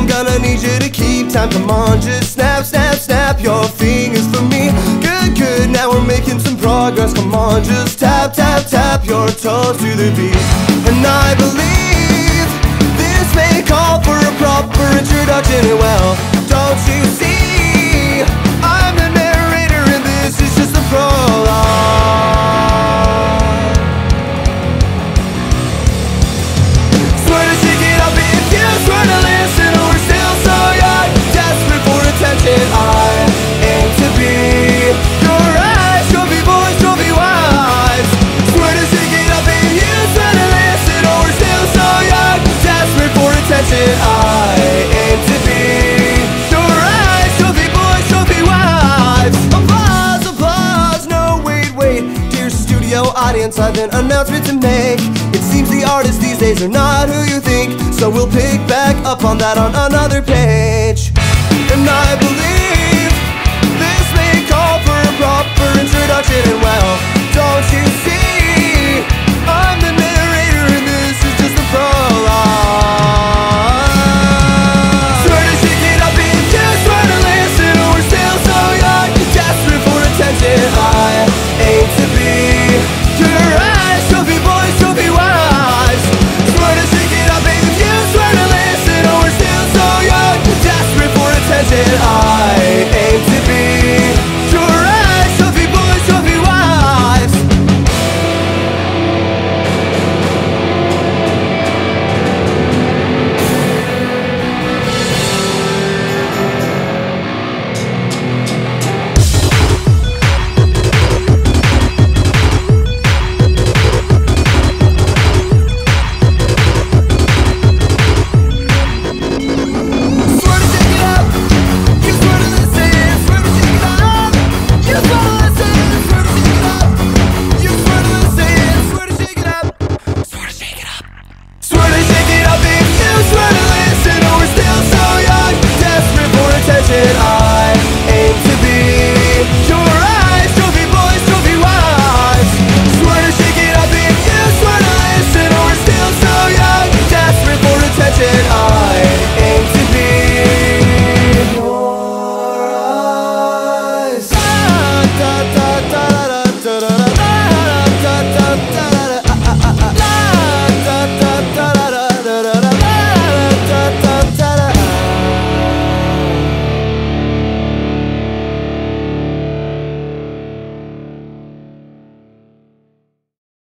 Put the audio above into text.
I'm gonna need you to keep time. Come on, just snap, snap, snap your fingers for me. Good, good, now we're making some progress. Come on, just tap, tap, tap your toes to the beat. And I believe this may call for a proper introduction. Well, don't you see, I'm the narrator and this is just the prologue. Swear to shake it up if you swear to listen. Oh, we're still so young, desperate for attention. I aim to be your eyes, trophy boys, trophy wives. Swear to shake it up if you swear to listen. Oh, we're still so young, desperate for attention. I aim to be your eyes, trophy boys, trophy wives. Applause, applause, no wait, wait. Dear studio audience, I've an announcement to make. It seems the artists these days are not who you think, so we'll pick back up on that on another page.